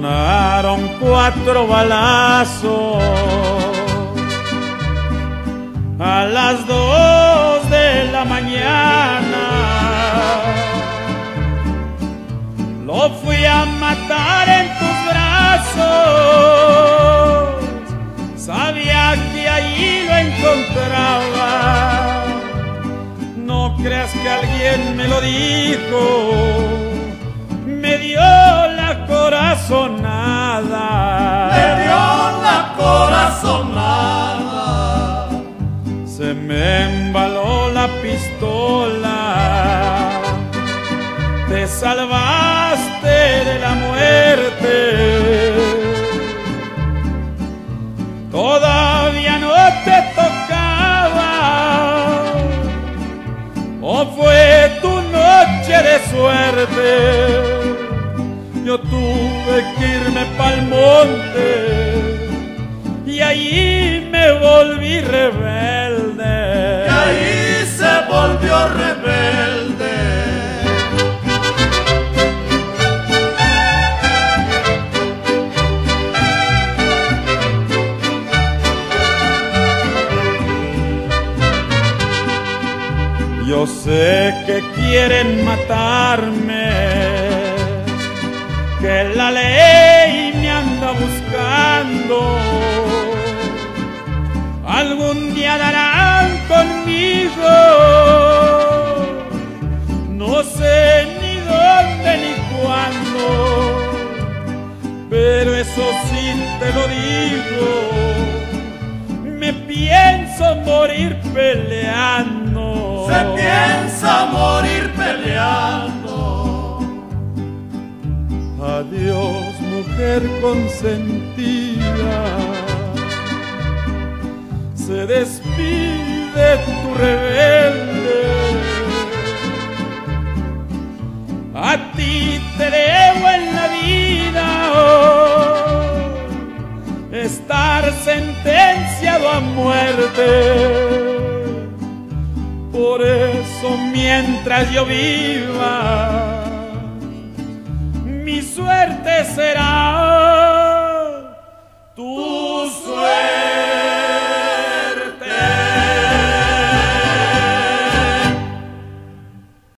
Sonaron 4 balazos a las 2 de la mañana. Lo fui a matar en tus brazos, sabía que allí lo encontraba. No creas que alguien me lo dijo, me dio la corazonada. Me dio la corazonada. Se me embaló la pistola, te salvaste de la muerte. Todavía no te tocaba, o fue tu noche de suerte. Yo tuve que irme pa'l monte y allí me volví rebelde. Y ahí se volvió rebelde. Yo sé que quieren matarme, que la ley me anda buscando. Algún día darán conmigo, no sé ni dónde ni cuándo, pero eso sí te lo digo, me pienso morir peleando. Se piensa morir peleando. Adiós, mujer consentida, se despide tu rebelde. A ti te debo en la vida estar sentenciado a muerte. Por eso mientras yo viva